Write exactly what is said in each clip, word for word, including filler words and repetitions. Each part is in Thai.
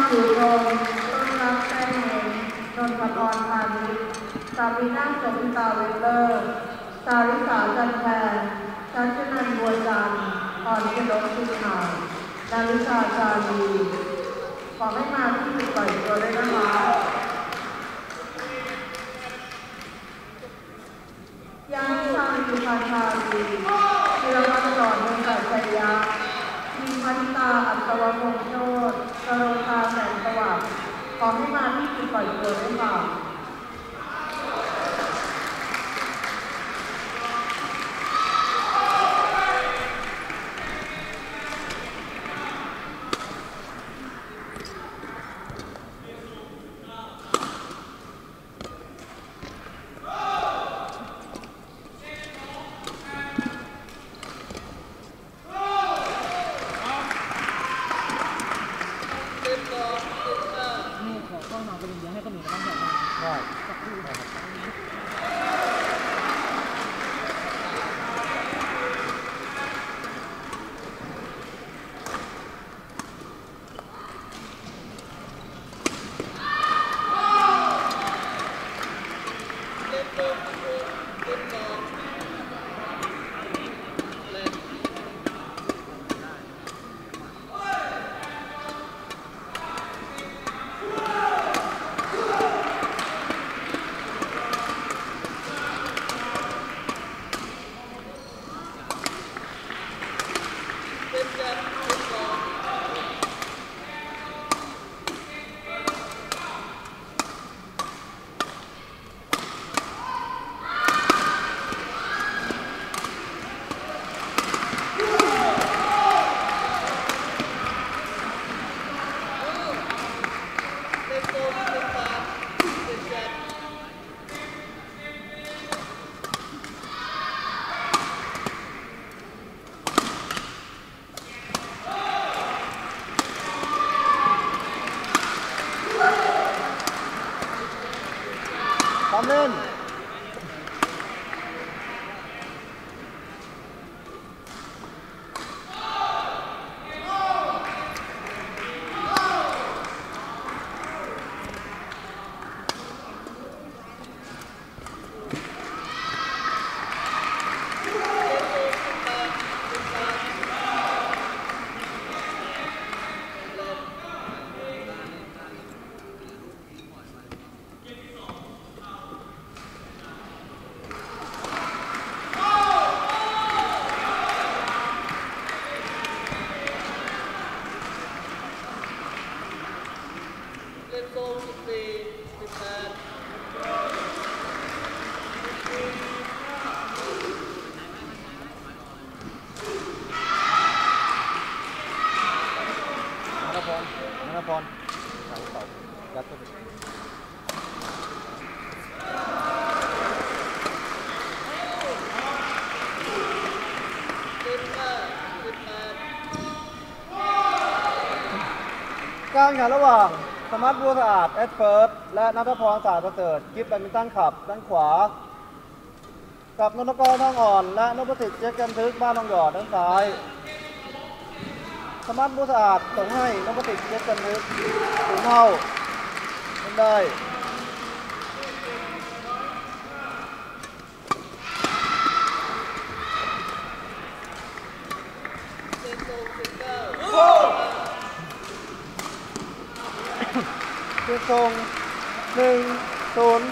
อยู่ตรงต้นรักแป้งเองนนทพรพาณิชย์สามีนาสมพิตาเวลเลอร์สาริสาจันแพรชัชนันบัวจันทร์พรชนกชุนหานาริชาชาลีขอให้มาที่จุดปล่อยตัวด้วยนะคะยาชาลีพันธาลีธีรวัตรหล่อเมืองกัจจยะมีพันตาอัศวพงษ์โชติกรณาแสงสว่างขอให้มาที่จุดปล่อยตัวด้วยค่ะเล่นนัทพรสายเสายัดเข้าไปการแข่งระหว่างสมาร์ทบัวสะอาดแอดเฟิร์สและนัทพรสะอาดประเสริฐกิฟต์แบดมินตันขับด้านขวากับนนทกรทองอ่อนและนพสิทธิ์เจ๊กันทึกบ้านทองหยอดด้านซ้ายสมาร์ทบัวสะอาดส่งให้นพสิทธิ์เจ๊กันทึกถึงเท่าไม่ได้เสียทรงหนึ่งศูนย์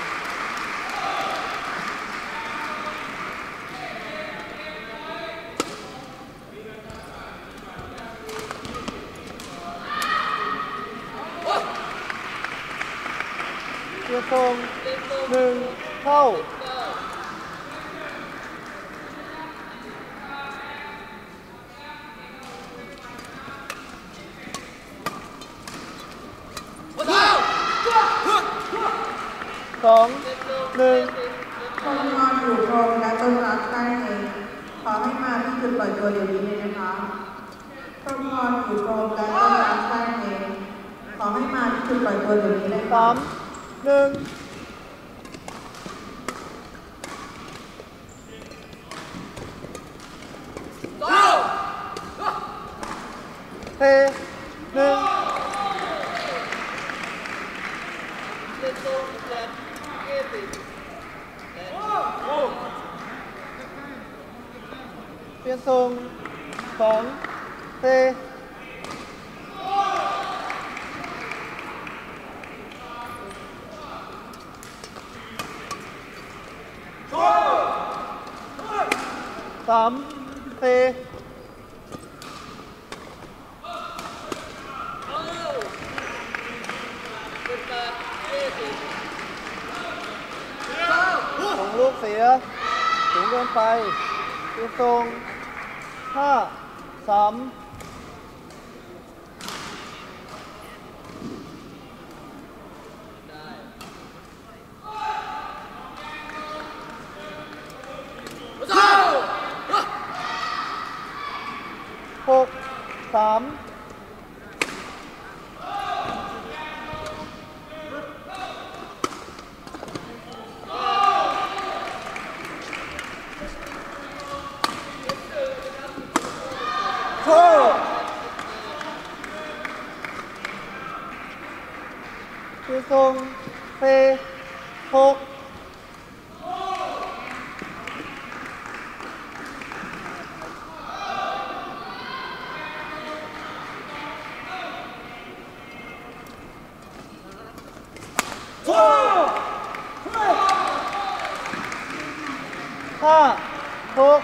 เสียทรงหนึ่งเท่าสองหนึ่งคนนอนอยู่ตรงและต้นรักใต้เองขอให้มาที่จุดปล่อยตัวเดี๋ยวนี้เลยนะคะคนนอนอยู่ตรงและต้นรักใต้เองขอให้มาที่จุดปล่อยตัวเดี๋ยวนี้เลยสามหนึ่งเทหนึ่งทรงสองสี่สามสี่ส่งลูกเสียสูงเกินไปคือทรงห้าสามหกสามโชว์คือทรงสี่หกห้าหก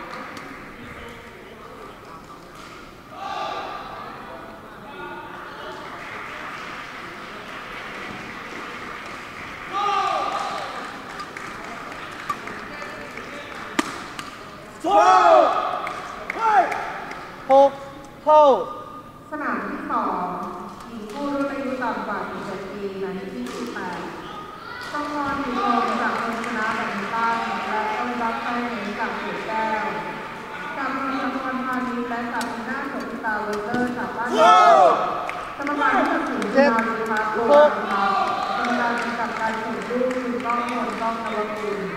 หกเท่าสนามที่สองหญิงผู้รุ่นอายุต่ำกว่าสิบเจ็ดปีในที่สิบแปดต้องรอนอยู่โรงจากคนชนะแบดมินตันและต้องรับไฟเหนือจากเสือแก้วจากนนทพรพาณิชย์และจากหน้าสมตาเวเตอร์จากบ้านกรรมการที่ตัดสินคือนาฬิกาโกลด์ครับกรรมการกำกับการส่งลูกคือต้องมนต้องนวกุล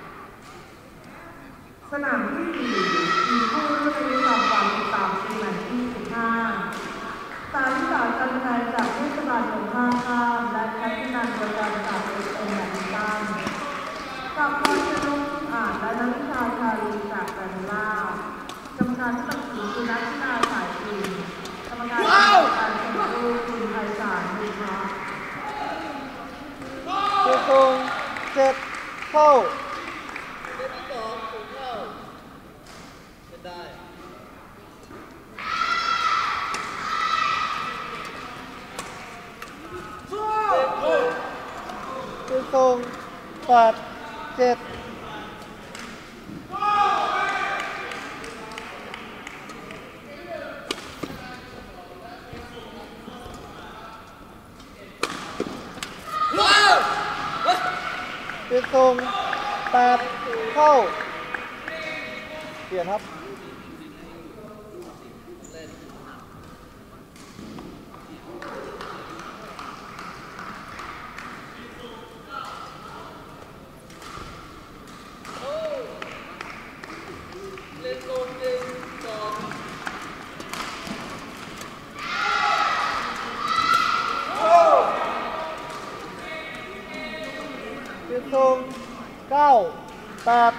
สนามที่สี่มีผู้รุ่นอายุต่ำกว่าสิบสามปีหมายที่สิบห้าสาริสาจันทร์จากเทศบาลหนองข้างข้ามและแคทรินันประจันจากเอสเอ็มแบดมินตันกับพรชนกสุขอาจและนักวิชาชาลีจากแบรนล่ากรรมการที่ตัดสินคือนักกีฬาสายทีมกรรมการการส่งลูกคุณไพศาลบุญมาคือทรงเจ็ดเท่าคือทรงแปดเจ็ดคือทรงแปดเท่าเปลี่ยนครับคือทรงเก้าแปด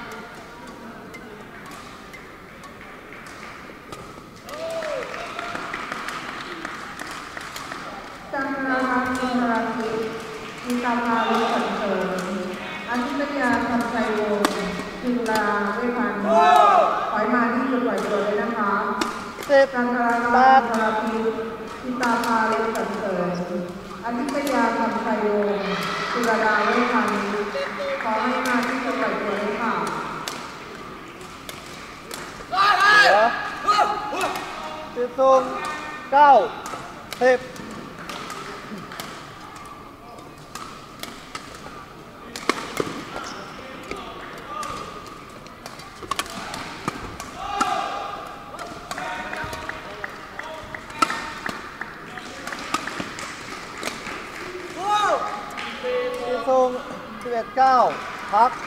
จันทรารัตน์อินทราทิพย์มีตาพาลุสันเสริญอาทิตยาคำไชวงศ์จุฬาเวชพันธ์ถอยมาที่จุดปล่อยตัวเลยนะคะสิบจันทรารัตน์อินทราทิพย์มีตาพาลุสันเสริญอาทิตยาคำไชวงศ์จุฬาเวชพันธ์ขอให้มาที่จุดปล่อยตัวเลยค่ะคือทรงเก้าสิบคือทรงสิบเอ็ดเก้าพัก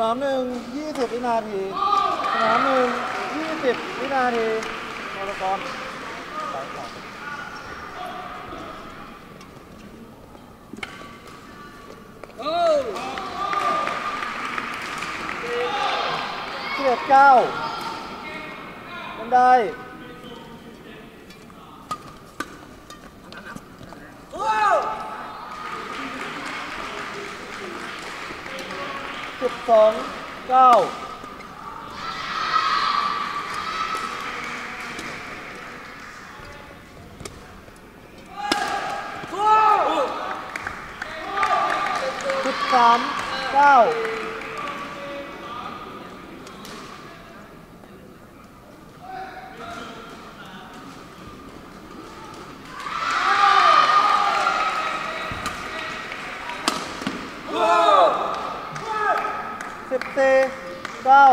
นามหนึ่งยี่สิบวินาทีสนามหนึ่งยี่สิบวินาทีนรกรไปต่อสิบเอ็ดเก้าบันไดสิบสองเก้าสิบสามเก้าสิบสี่เก้า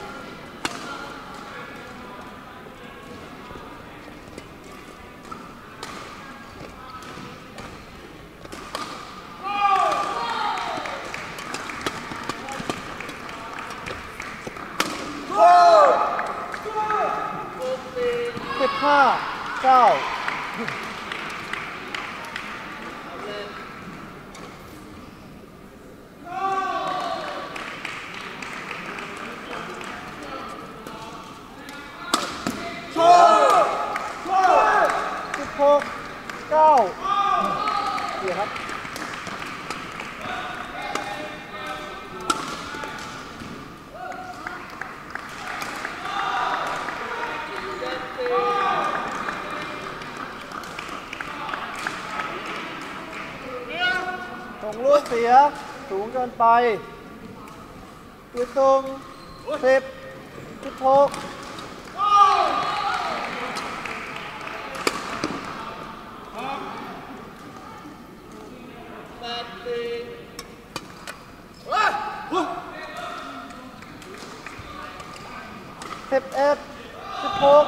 สิบห้าเก้าสิบหกเก้าเดี๋ยวครับส่งลูกเสียสูงเกินไปยืนตรงสิบสิบหกสิบเอ็ดสิบหก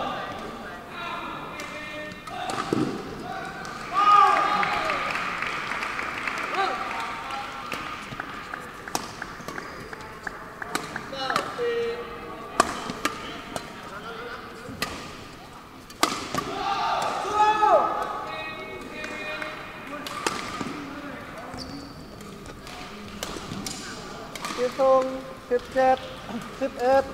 ยืนตรงสิบเจ็ดสิบเอ็ด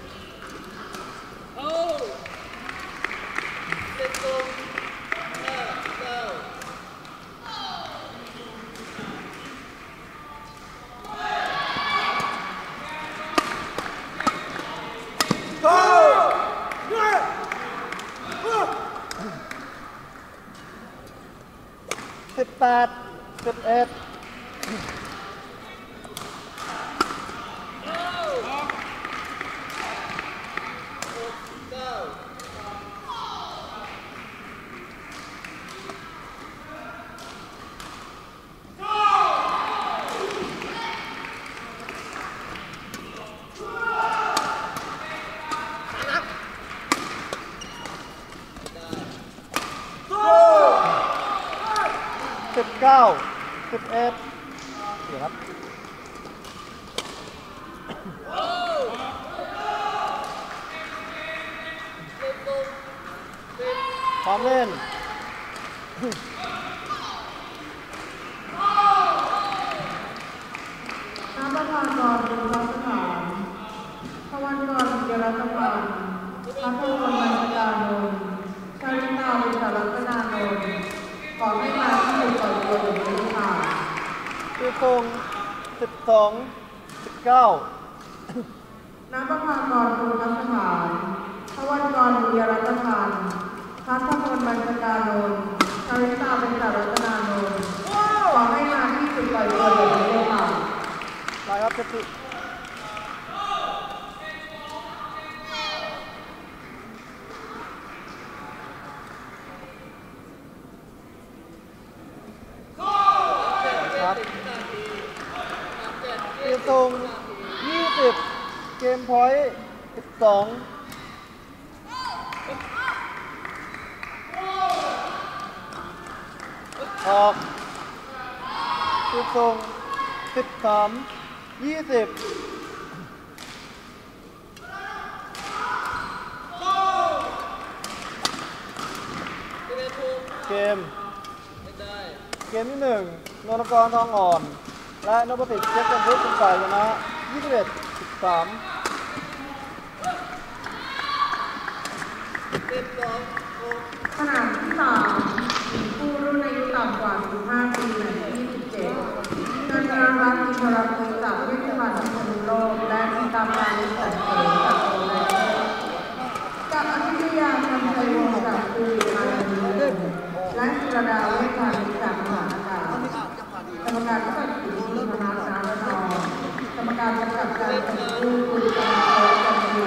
สิบแปดสิบเอ็ดสิบเก้าสิบเอ็ดเดี๋ยวครับพร้อมเล่นน้ำประทานกรดูรัสถานพวันกรเยรัตพันธ์พัทรพลบรรยานนท์ชาลิตาวิชารัตนานนท์ขอให้มาที่อยู่ก่อนตัวหนึ่งนี้ค่ะคือตรงสิบสองสิบเก้าน้ำประทานกรดูรัสถานพวันกรเยรัตพันธ์พัทรพลบรรยานนท์ชาลิตาวิชารัตนานนท์ขอให้มาที่จุดปล่อยตัวหนึ่งนี้ค่ะไปครับเจ็ดสิบยืนตรงยี่สิบเกมพอยต์สิบสองออกยืนตรงสิบสามยี่สิบเกมเกมที่หนึ่งนนทกรทองอ่อนและนพสิทธิ์เช็คกันทุกเป็นฝ่ายชนะยี่สิบเอ็ด สิบสามสนามที่สามผู้รุ่นอายุต่ำกว่าสิบห้าปีหมายเลขยี่สิบเจ็ดเงินรางวัลอินทรพลจากเทศบาลพิษณุโลกและมีตามการลิสันเสริมจากโรงแรมจากอภิญญาคำชัยวงศ์จากภูริมานีและสุรดาเวชพานิชจากมหาอากาศกรรมการผู้ตัดสินคุณธนานาระนองกรรมการกำกับการแข่งขันคุณกำลังโตจันทู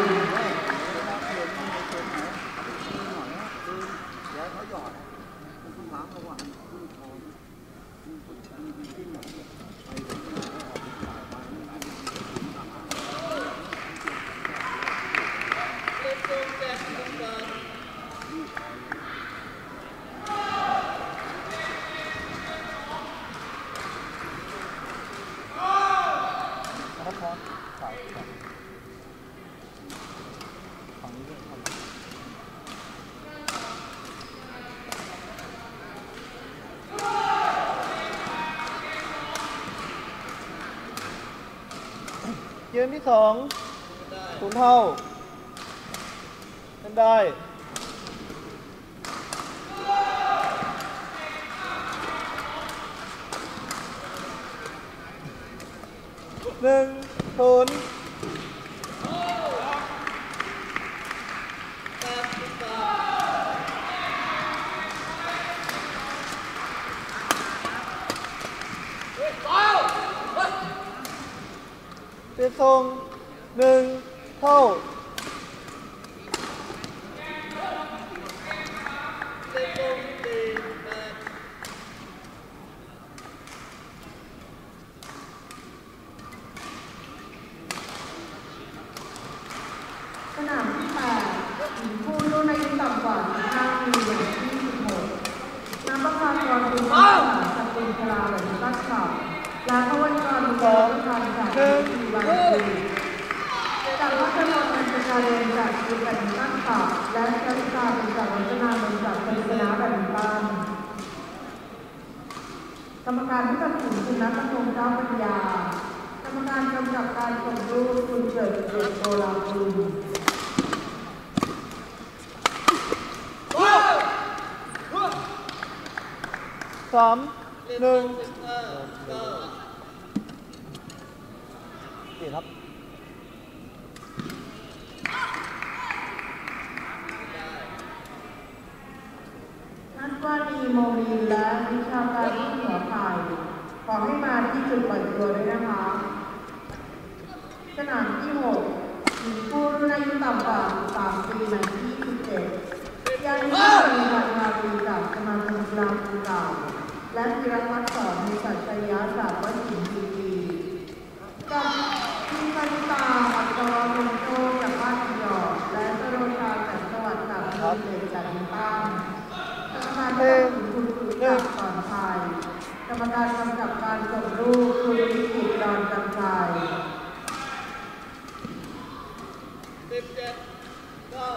เกมที่สองศูนย์เท่าเล่นได้หนึ่งศูนย์เปลี่ยนทรงหนึ่งเท่าสนามที่แปดผู้รุ่นอายุต่ำกว่าสิบห้าปีหมายเลขยี่สิบหกน้ำประภากรบุญรักษาสกุลพลาแหวนรักขับลาทวันกรบุญรักษาจากทีวันทีจากวัฒนธรรมอันเป็นการเรียนจากทีแบดมินตันขับและชลิตาเป็นจากวัฒนธรรมจากเป็นคณะแบดมินตันกรรมการผู้ตัดสินคุณนัทพงษ์เจ้าปัญญากรรมการกำกับการส่งรูปคุณเกิดเกิดโตลาภูมิสามหนึ่งเดี๋ยวครับนัทวานีโมมีและวิชาการที่หัวไข่ขอให้มาที่จุดปล่อยตัวด้วยนะคะสนามที่หกผู้รุ่นอายุต่ำกว่าสามปีหมายเลขยี่สิบเจ็ดยานิชามีการมาปีจากสมาคมกีฬาภูเก่าและธีรพัฒน์สอนมีสัจยะจากวัดหินทีวีกับทีมพันตาอัตวรมโตจากบ้านหยอดและสโรชาจากสวัสดิ์จากทีมเด็กจากนิต้านกรรมการผู้ตัดสินคุณสุจากก่อนไทยกรรมการกำกับการส่งรูปคุณวิจิตรดอนกำไสสิบเจ็ดเก้า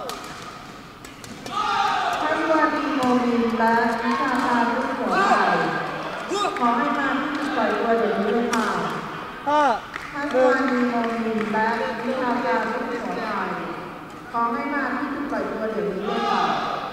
ท่านวานีโมมินและวิชาการลูกหัวไข่ขอให้มาที่ปล่อยตัวเดี๋ยวนี้เลยค่ะห้าท่านวานีโมมินและวิชาการลูกหัวไข่ขอให้มาที่ปล่อยตัวเดี๋ยวนี้เลยค่ะ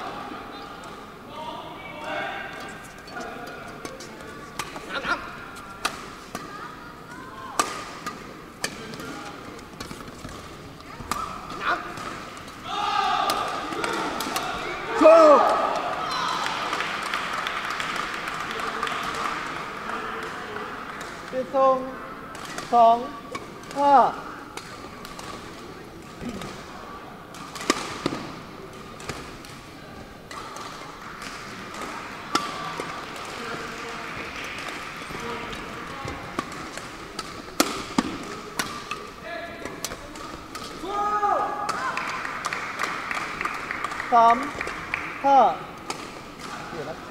เป็นทรงสองห้าสามห้าเดี๋ยวนะ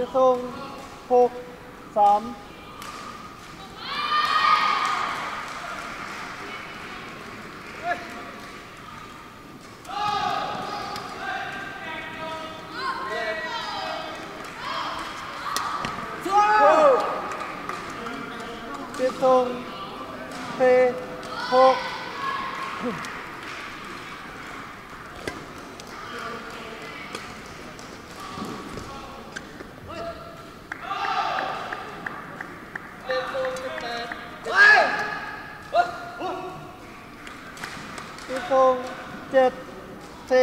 ทรงหกสามเจ็ดทรงเทหกเจ็ดทรงเจ็ดสี่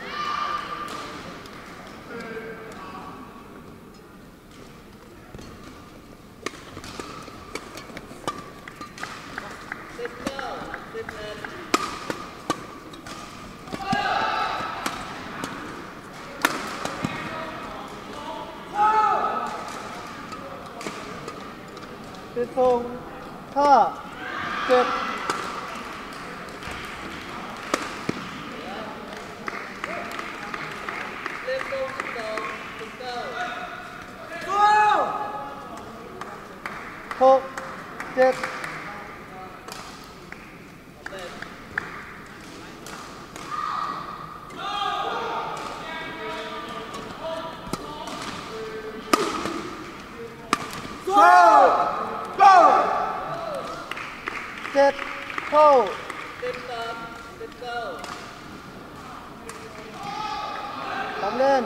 เจ็ดทรงห้าเจ็ดหกเจ็ดเจ็ดเข้าสามเล่น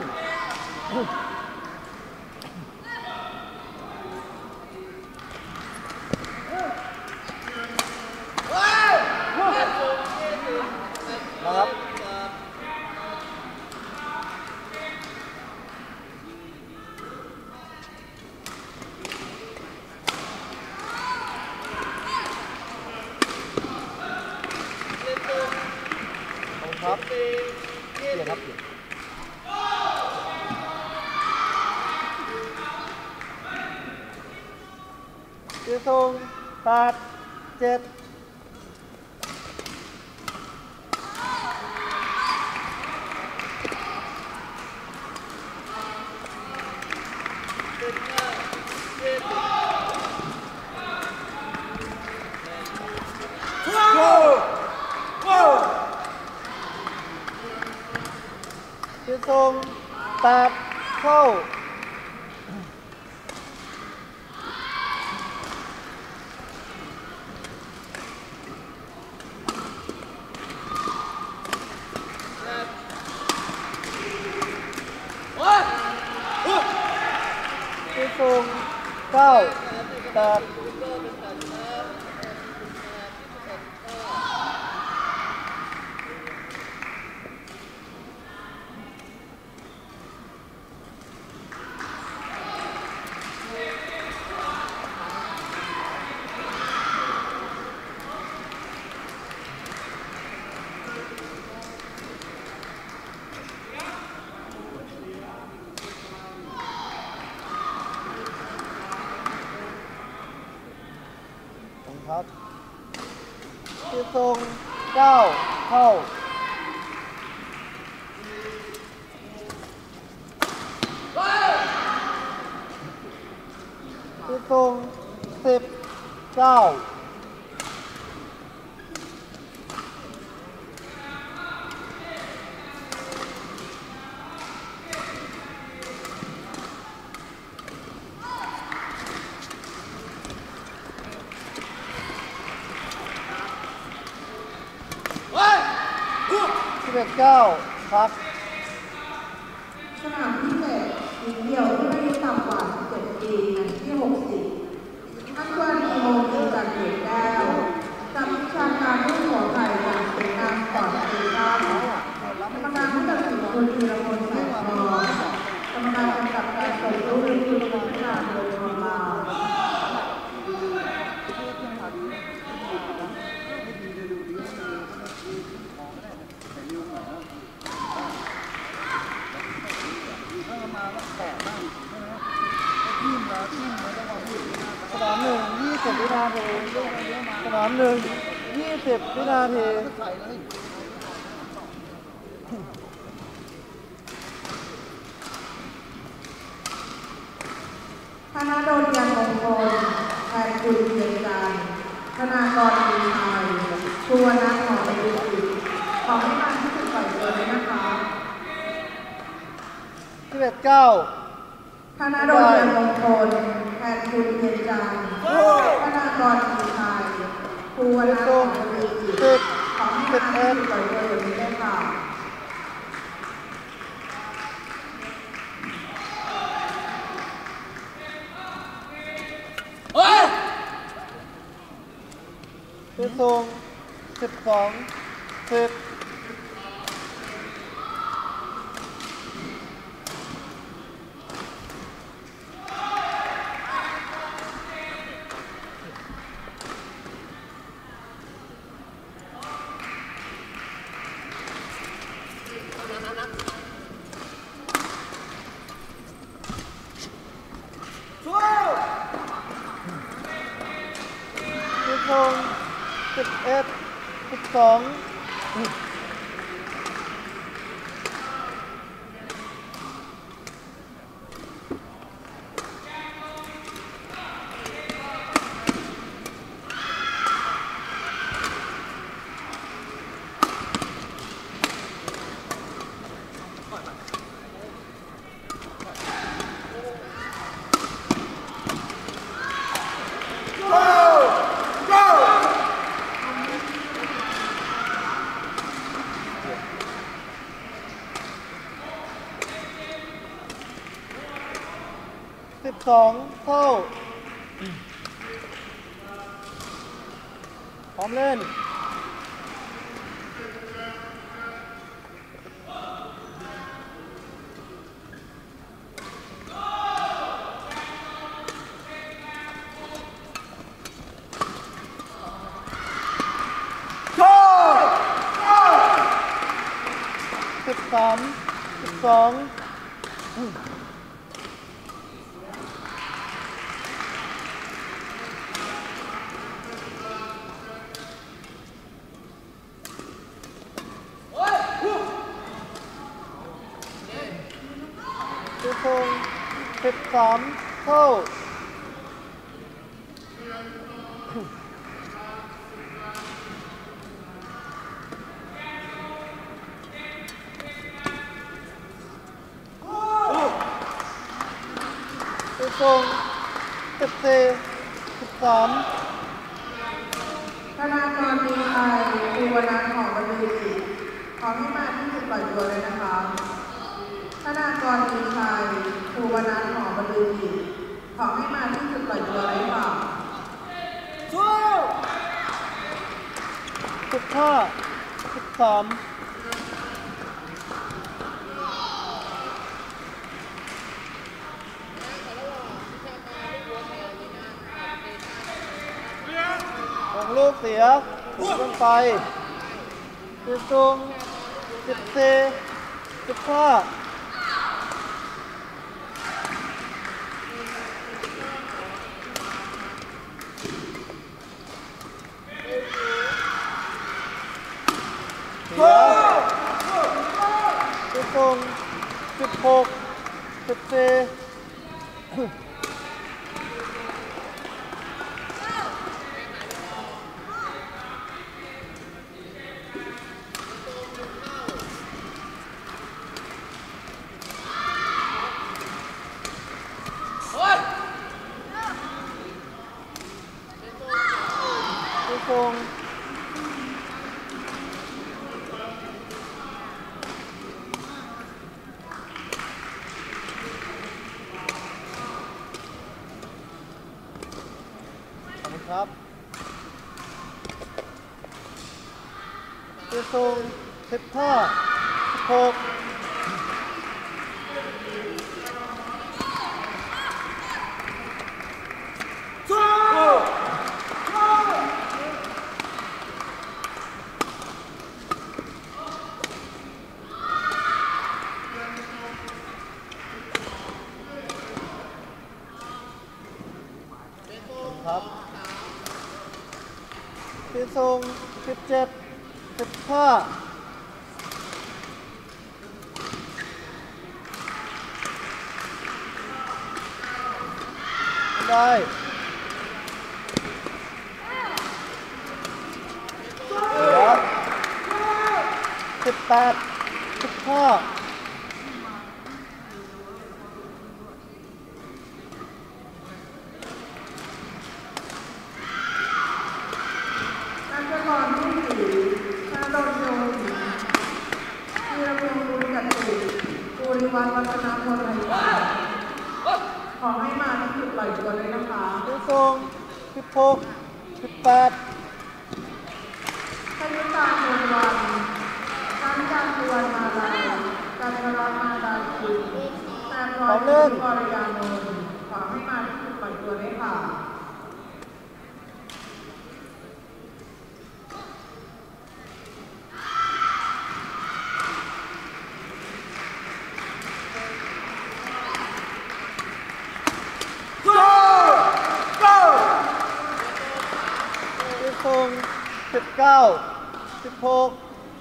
นะครับครับเปลี่ยนครับเปลี่ยนเสียทรงแปดเจ็ดเสียทรงแปดเข้าเสียทรงเก้าแปดครับเสียทรงเก้าเข้าเสียทรงสิบเก้าสิบเอ็ดเก้าครับสนามพิเศษหญิงเดี่ยวที่ไม่ได้ต่ำกว่าสิบเจ็ดปีในที่หกสิบท่านเพื่อนอีโมคือจันเกียรติแก้วจับวิชาการด้วยหัวไก่จากเสนาสปอร์ตซีซั่นกรรมการผู้ตัดสินคุณธีรพลแสงทองกรรมการกำกับการส่งรูปคือคุณพิธาโดยประมาณสนามหนึ่งยี่สิบวินาทีสนามหนึ่งยี่สิบวินาทีณดลยันมงคลแทนคุณเพียรจันทร์ธนากรมีชัยสุวรรณหอมดุสิตขอให้มาที่จุดปล่อยตัวเลยนะคะสิบเอ็ดเก้าธนดลยันมงคลแทนคุณเพียรจันทร์ธนากรมีชัยสุวรรณหอมดุสิตขอให้มาที่จุดปล่อยตัวเลยนะคะเป็นทรงสิบสองสิบเป็นทรงสิบเอ็ดสิบสองสิบสองเท่าพร้อมเล่นสิบสามสิบสองสิบสองสิบสามเท่าสิบสองสิบสี่สิบสามธนากรมีชัยสุวรรณหอมดุสิตขอให้มาที่จุดปล่อยตัวเลยนะคะธนากรมีชัยสุวรรณหอมดุสิตขอให้มาที่จุดปล่อยตัวเลยค่ะสิบห้าสิบสามของลูกเสียถูกกันไปสิบสองสิบสี่สิบห้าเสียสิบสองสิบหกสิบสี่ทรงขอบคุณครับสิบสองสิบห้าสิบหกครับสิบสองสิบเจ็ดสิบห้าได้เหลือสิบแปดสิบห้านักเตะบอลที่สี่ธนดลโยศินธีรพงษ์บุญจตุภูริวัฒน์วัฒนพลไทยศาสตร์ขอให้มาที่จุดปล่อยตัวเลยนะคะดูทรงสิบหกสิบแปดพยุตาโพลวันนันจันทวนมาลายจันทรมาดาคุลแซมรอยสุวรยานนท์ขอให้มาที่จุดปล่อยตัวเลยค่ะดูทรงสิบเก้าสิบหก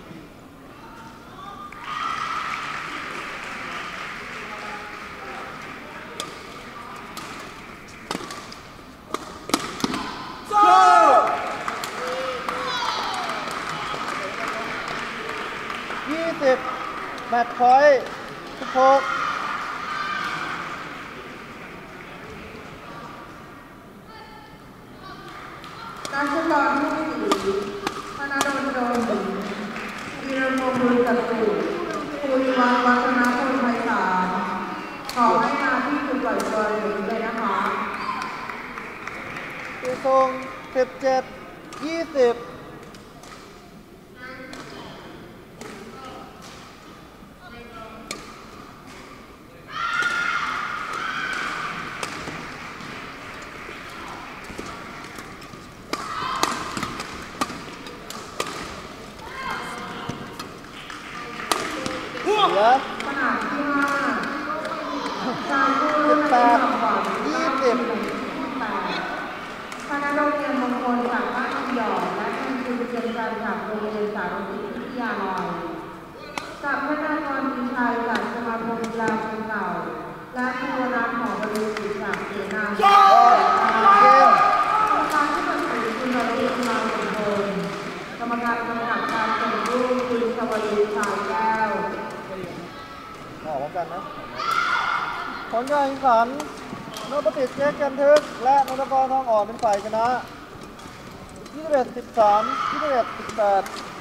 ยี่สิบแมตช์พอยต์สิบหกนักฟุตบอลที่สี่ธนดลโยศินธีรพงษ์บุญจตุภูริวัฒน์วัฒนพลไพศาลขอให้มาที่จุดปล่อยตัวเลยนะคะดูทรงสิบเจ็ดยี่สิบเหลือขนาดที่ห้าชายผู้รุ่นอายุต่ำกว่ายี่สิบแปดคณะโรงเรียนมงคลจากบ้านทองหยอดและทีมคุณเชียงจันทร์จากโรงเรียนสารสินวิทยาลัยจากพนักงานมีชัยจากสมาคมกีฬาคนเก่าและภูวนาถหอบริสุทธิ์จากเสนาธิการกรรมการที่ตัดสินคุณนฤทธิ์มาสมบูรณ์กรรมการกำกับการส่งรูปคุณชวลีชายแก้วออกพร้อมกันนะผลการแข่งขันนพสิทธิ์เจ๊กันทึกและนนทกรทองอ่อนเป็นฝ่ายชนะยี่สิบเอ็ด สิบสาม ยี่สิบเอ็ด สิบแปด